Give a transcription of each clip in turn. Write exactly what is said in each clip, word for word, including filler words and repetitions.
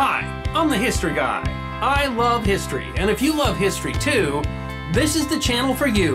Hi, I'm the History Guy. I love history, and if you love history too, this is the channel for you.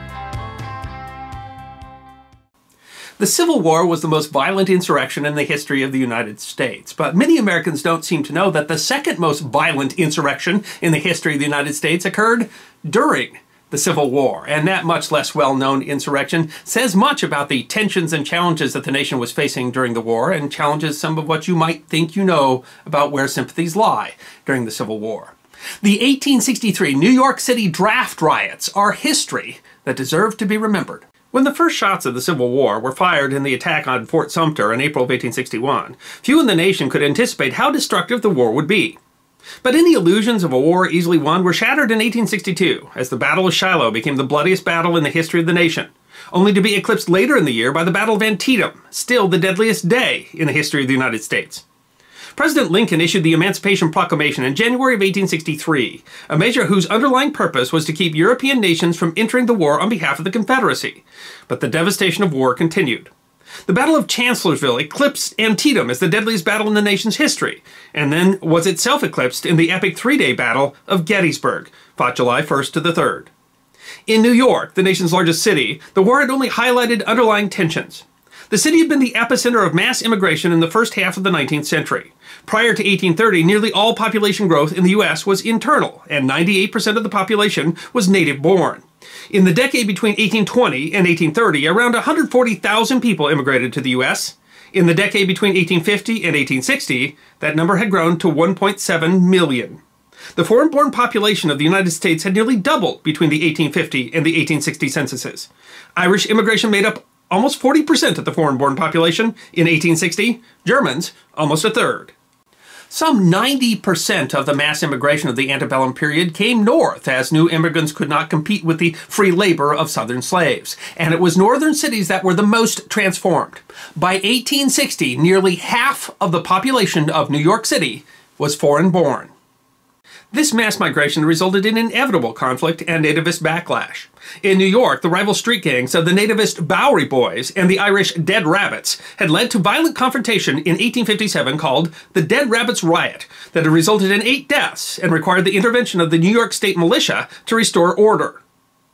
The Civil War was the most violent insurrection in the history of the United States, but many Americans don't seem to know that the second most violent insurrection in the history of the United States occurred during the Civil War, and that much less well-known insurrection says much about the tensions and challenges that the nation was facing during the war, and challenges some of what you might think you know about where sympathies lie during the Civil War. The eighteen sixty-three New York City draft riots are history that deserve to be remembered. When the first shots of the Civil War were fired in the attack on Fort Sumter in April of eighteen sixty-one, few in the nation could anticipate how destructive the war would be. But any illusions of a war easily won were shattered in eighteen sixty-two, as the Battle of Shiloh became the bloodiest battle in the history of the nation, only to be eclipsed later in the year by the Battle of Antietam, still the deadliest day in the history of the United States. President Lincoln issued the Emancipation Proclamation in January of eighteen sixty-three, a measure whose underlying purpose was to keep European nations from entering the war on behalf of the Confederacy. But the devastation of war continued. The Battle of Chancellorsville eclipsed Antietam as the deadliest battle in the nation's history, and then was itself eclipsed in the epic three-day Battle of Gettysburg, fought July first to the third. In New York, the nation's largest city, the war had only highlighted underlying tensions. The city had been the epicenter of mass immigration in the first half of the nineteenth century. Prior to eighteen thirty, nearly all population growth in the U S was internal, and ninety-eight percent of the population was native-born. In the decade between eighteen twenty and eighteen thirty, around one hundred forty thousand people immigrated to the U S. In the decade between eighteen fifty and eighteen sixty, that number had grown to one point seven million. The foreign-born population of the United States had nearly doubled between the eighteen fifty and the eighteen sixty censuses. Irish immigration made up almost forty percent of the foreign-born population in eighteen sixty, Germans almost a third. Some ninety percent of the mass immigration of the antebellum period came north, as new immigrants could not compete with the free labor of southern slaves. And it was northern cities that were the most transformed. By eighteen sixty, nearly half of the population of New York City was foreign-born. This mass migration resulted in inevitable conflict and nativist backlash. In New York, the rival street gangs of the nativist Bowery Boys and the Irish Dead Rabbits had led to violent confrontation in eighteen fifty-seven called the Dead Rabbits Riot that had resulted in eight deaths and required the intervention of the New York State Militia to restore order.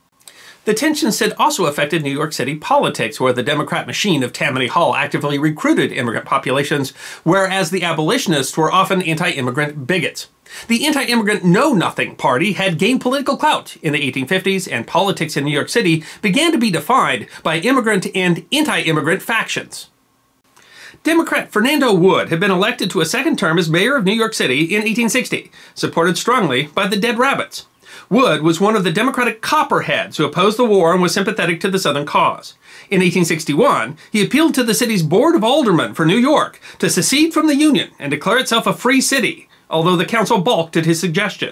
The tensions had also affected New York City politics, where the Democrat machine of Tammany Hall actively recruited immigrant populations, whereas the abolitionists were often anti-immigrant bigots. The anti-immigrant Know-Nothing Party had gained political clout in the eighteen fifties, and politics in New York City began to be defined by immigrant and anti-immigrant factions. Democrat Fernando Wood had been elected to a second term as mayor of New York City in eighteen sixty, supported strongly by the Dead Rabbits. Wood was one of the Democratic Copperheads who opposed the war and was sympathetic to the Southern cause. In eighteen sixty-one, he appealed to the city's Board of Aldermen for New York to secede from the Union and declare itself a free city, although the council balked at his suggestion.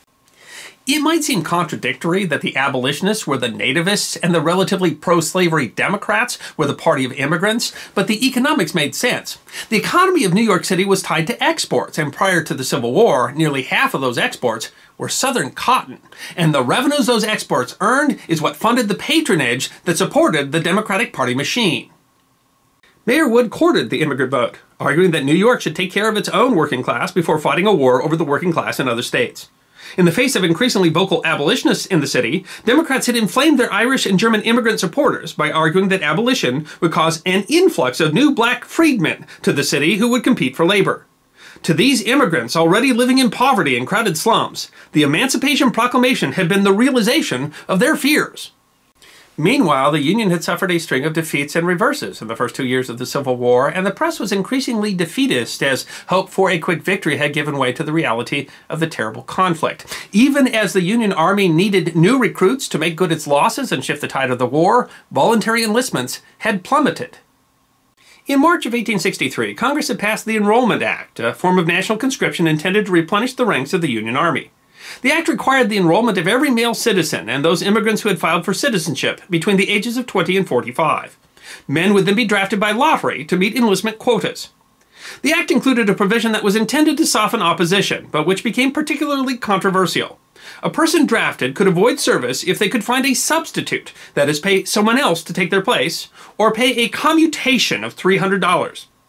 It might seem contradictory that the abolitionists were the nativists and the relatively pro-slavery Democrats were the party of immigrants, but the economics made sense. The economy of New York City was tied to exports, and prior to the Civil War, nearly half of those exports were Southern cotton, and the revenues those exports earned is what funded the patronage that supported the Democratic Party machine. Mayor Wood courted the immigrant vote, arguing that New York should take care of its own working class before fighting a war over the working class in other states. In the face of increasingly vocal abolitionists in the city, Democrats had inflamed their Irish and German immigrant supporters by arguing that abolition would cause an influx of new black freedmen to the city who would compete for labor. To these immigrants already living in poverty and crowded slums, the Emancipation Proclamation had been the realization of their fears. Meanwhile, the Union had suffered a string of defeats and reverses in the first two years of the Civil War, and the press was increasingly defeatist as hope for a quick victory had given way to the reality of the terrible conflict. Even as the Union Army needed new recruits to make good its losses and shift the tide of the war, voluntary enlistments had plummeted. In March of eighteen sixty-three, Congress had passed the Enrollment Act, a form of national conscription intended to replenish the ranks of the Union Army. The act required the enrollment of every male citizen and those immigrants who had filed for citizenship between the ages of twenty and forty-five. Men would then be drafted by lottery to meet enlistment quotas. The act included a provision that was intended to soften opposition, but which became particularly controversial. A person drafted could avoid service if they could find a substitute, that is, pay someone else to take their place, or pay a commutation of three hundred dollars.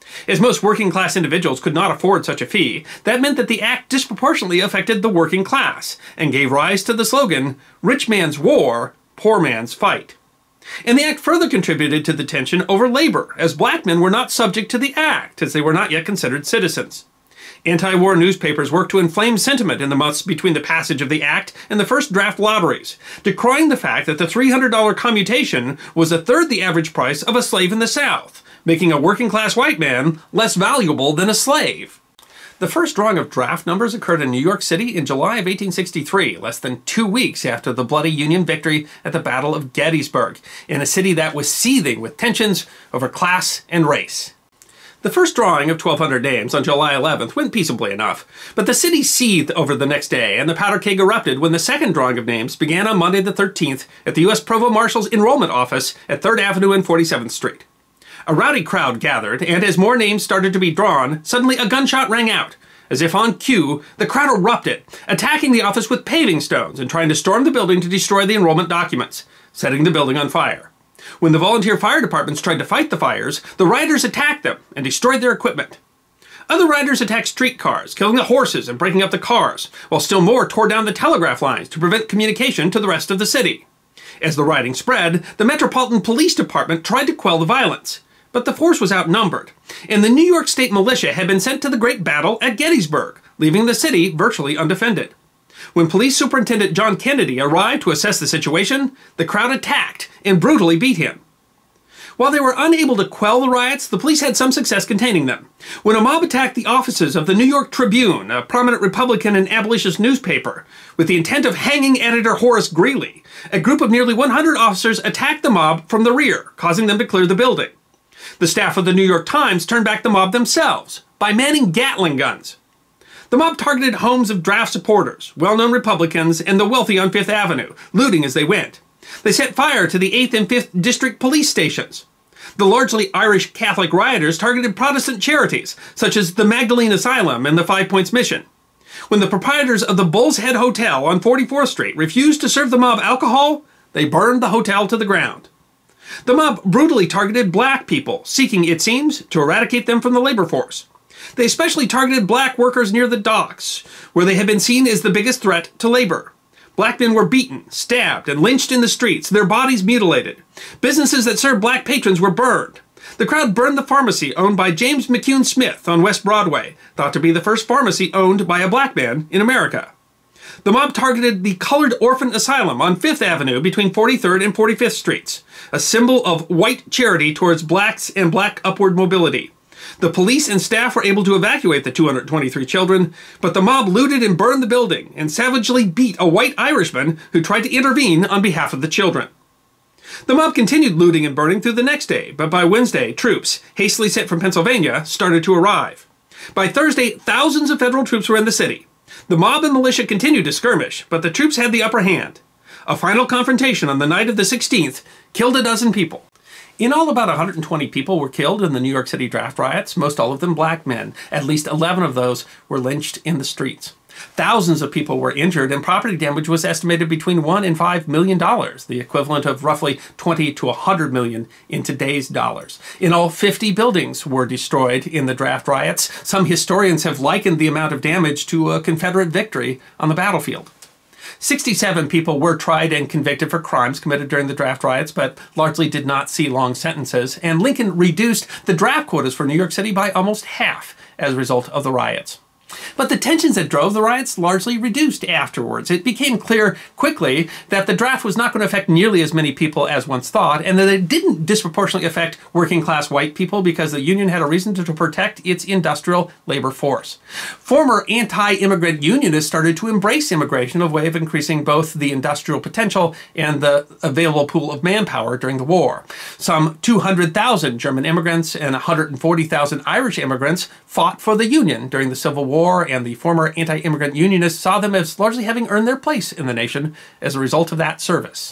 As most working-class individuals could not afford such a fee, that meant that the act disproportionately affected the working class, and gave rise to the slogan, "Rich man's war, poor man's fight." And the act further contributed to the tension over labor, as black men were not subject to the act, as they were not yet considered citizens. Anti-war newspapers worked to inflame sentiment in the months between the passage of the act and the first draft lotteries, decrying the fact that the three hundred dollar commutation was a third the average price of a slave in the South, making a working-class white man less valuable than a slave. The first drawing of draft numbers occurred in New York City in July of eighteen sixty-three, less than two weeks after the bloody Union victory at the Battle of Gettysburg, in a city that was seething with tensions over class and race. The first drawing of twelve hundred names on July eleventh went peaceably enough, but the city seethed over the next day, and the powder keg erupted when the second drawing of names began on Monday the thirteenth at the U S Provost Marshal's enrollment office at third Avenue and forty-seventh Street. A rowdy crowd gathered, and as more names started to be drawn, suddenly a gunshot rang out. As if on cue, the crowd erupted, attacking the office with paving stones and trying to storm the building to destroy the enrollment documents, setting the building on fire. When the volunteer fire departments tried to fight the fires, the rioters attacked them and destroyed their equipment. Other rioters attacked streetcars, killing the horses and breaking up the cars, while still more tore down the telegraph lines to prevent communication to the rest of the city. As the rioting spread, the Metropolitan Police Department tried to quell the violence, but the force was outnumbered, and the New York State militia had been sent to the Great Battle at Gettysburg, leaving the city virtually undefended. When Police Superintendent John Kennedy arrived to assess the situation, the crowd attacked and brutally beat him. While they were unable to quell the riots, the police had some success containing them. When a mob attacked the offices of the New York Tribune, a prominent Republican and abolitionist newspaper, with the intent of hanging editor Horace Greeley, a group of nearly one hundred officers attacked the mob from the rear, causing them to clear the building. The staff of the New York Times turned back the mob themselves by manning Gatling guns. The mob targeted homes of draft supporters, well-known Republicans, and the wealthy on Fifth Avenue, looting as they went. They set fire to the eighth and fifth District police stations. The largely Irish Catholic rioters targeted Protestant charities, such as the Magdalene Asylum and the Five Points Mission. When the proprietors of the Bull's Head Hotel on forty-fourth Street refused to serve the mob alcohol, they burned the hotel to the ground. The mob brutally targeted black people, seeking, it seems, to eradicate them from the labor force. They especially targeted black workers near the docks, where they had been seen as the biggest threat to labor. Black men were beaten, stabbed, and lynched in the streets, their bodies mutilated. Businesses that served black patrons were burned. The crowd burned the pharmacy owned by James McCune Smith on West Broadway, thought to be the first pharmacy owned by a black man in America. The mob targeted the Colored Orphan Asylum on Fifth Avenue between forty-third and forty-fifth Streets, a symbol of white charity towards blacks and black upward mobility. The police and staff were able to evacuate the two hundred twenty-three children, but the mob looted and burned the building and savagely beat a white Irishman who tried to intervene on behalf of the children. The mob continued looting and burning through the next day, but by Wednesday, troops, hastily sent from Pennsylvania, started to arrive. By Thursday, thousands of federal troops were in the city. The mob and militia continued to skirmish, but the troops had the upper hand. A final confrontation on the night of the sixteenth killed a dozen people. In all, about one hundred twenty people were killed in the New York City draft riots, most all of them black men. At least eleven of those were lynched in the streets. Thousands of people were injured, and property damage was estimated between one and five million dollars, the equivalent of roughly twenty to one hundred million in today's dollars. In all, fifty buildings were destroyed in the draft riots. Some historians have likened the amount of damage to a Confederate victory on the battlefield. sixty-seven people were tried and convicted for crimes committed during the draft riots, but largely did not see long sentences, and Lincoln reduced the draft quotas for New York City by almost half as a result of the riots. But the tensions that drove the riots largely reduced afterwards. It became clear quickly that the draft was not going to affect nearly as many people as once thought, and that it didn't disproportionately affect working-class white people because the Union had a reason to, to protect its industrial labor force. Former anti-immigrant unionists started to embrace immigration, a way of increasing both the industrial potential and the available pool of manpower during the war. Some two hundred thousand German immigrants and one hundred forty thousand Irish immigrants fought for the Union during the Civil War, and the former anti-immigrant unionists saw them as largely having earned their place in the nation as a result of that service.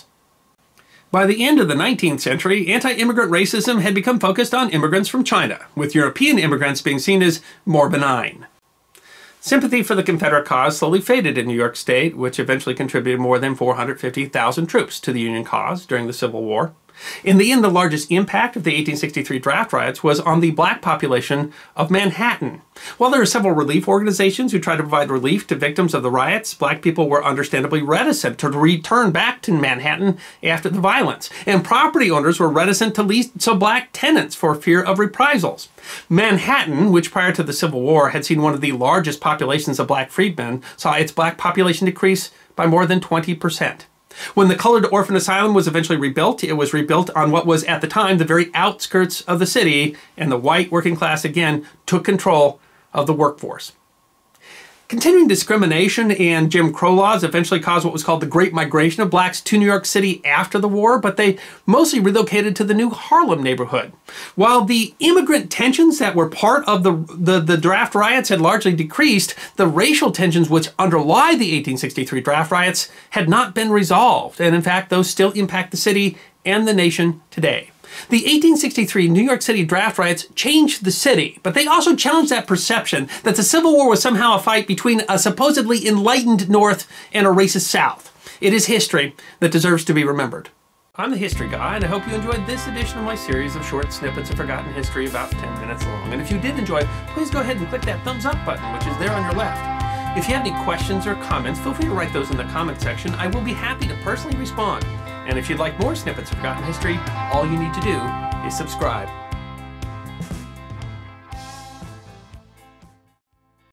By the end of the nineteenth century, anti-immigrant racism had become focused on immigrants from China, with European immigrants being seen as more benign. Sympathy for the Confederate cause slowly faded in New York State, which eventually contributed more than four hundred fifty thousand troops to the Union cause during the Civil War. In the end, the largest impact of the eighteen sixty-three draft riots was on the black population of Manhattan. While there are several relief organizations who tried to provide relief to victims of the riots, black people were understandably reticent to return back to Manhattan after the violence, and property owners were reticent to lease to black tenants for fear of reprisals. Manhattan, which prior to the Civil War had seen one of the largest populations of black freedmen, saw its black population decrease by more than twenty percent. When the Colored Orphan Asylum was eventually rebuilt, it was rebuilt on what was at the time the very outskirts of the city, and the white working class again took control of the workforce. Continuing discrimination and Jim Crow laws eventually caused what was called the Great Migration of blacks to New York City after the war, but they mostly relocated to the new Harlem neighborhood. While the immigrant tensions that were part of the, the, the draft riots had largely decreased, the racial tensions which underlie the eighteen sixty-three draft riots had not been resolved, and in fact those still impact the city and the nation today. The eighteen sixty-three New York City draft riots changed the city, but they also challenged that perception that the Civil War was somehow a fight between a supposedly enlightened North and a racist South. It is history that deserves to be remembered. I'm the History Guy, and I hope you enjoyed this edition of my series of short snippets of forgotten history about ten minutes long. And if you did enjoy, please go ahead and click that thumbs up button, which is there on your left. If you have any questions or comments, feel free to write those in the comment section. I will be happy to personally respond. And if you'd like more snippets of forgotten history, all you need to do is subscribe.